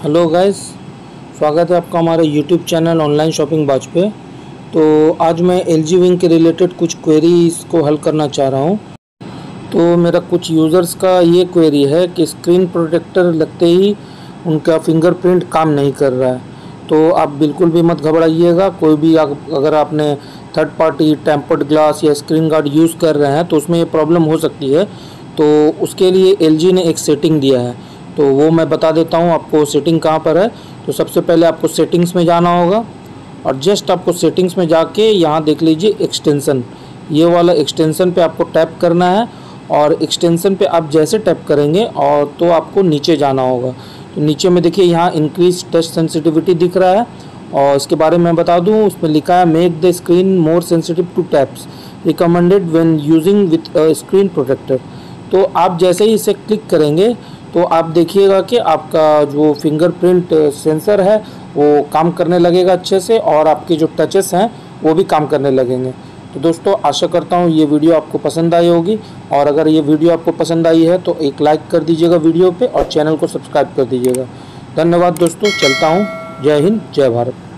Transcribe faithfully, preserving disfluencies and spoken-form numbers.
Hello guys, स्वागत है आपका हमारे यूट्यूब चैनल ऑनलाइन शॉपिंग बाज पे। तो आज मैं एलजी विंग के रिलेटेड कुछ क्वेरीज को हल करना चाह रहा हूँ। तो मेरा कुछ यूज़र्स का ये क्वेरी है कि स्क्रीन प्रोटेक्टर लगते ही उनका फिंगरप्रिंट काम नहीं कर रहा है। तो आप बिल्कुल भी मत घबराइएगा। कोई भी अगर आपने थर्ड पार्टी टेम्पर्ड ग्लास या स्क्रीन गार्ड यूज़ कर रहे हैं तो उसमें ये प्रॉब्लम हो सकती है। तो उसके लिए एलजी ने एक सेटिंग दिया है, तो वो मैं बता देता हूँ आपको सेटिंग कहाँ पर है। तो सबसे पहले आपको सेटिंग्स में जाना होगा और जस्ट आपको सेटिंग्स में जाके यहाँ देख लीजिए एक्सटेंसन, ये वाला एक्सटेंसन पे आपको टैप करना है। और एक्सटेंसन पे आप जैसे टैप करेंगे और तो आपको नीचे जाना होगा। तो नीचे में देखिए यहाँ इंक्रीज टच सेंसिटिविटी दिख रहा है और इसके बारे में बता दूँ, उसमें लिखा है make the screen more sensitive to taps recommended when using with screen protector. तो आप जैसे ही इसे क्लिक करेंगे तो आप देखिएगा कि आपका जो फिंगरप्रिंट सेंसर है वो काम करने लगेगा अच्छे से और आपके जो टचेस हैं वो भी काम करने लगेंगे। तो दोस्तों, आशा करता हूँ ये वीडियो आपको पसंद आई होगी, और अगर ये वीडियो आपको पसंद आई है तो एक लाइक कर दीजिएगा वीडियो पे और चैनल को सब्सक्राइब कर दीजिएगा। धन्यवाद दोस्तों, चलता हूँ। जय हिंद, जय भारत।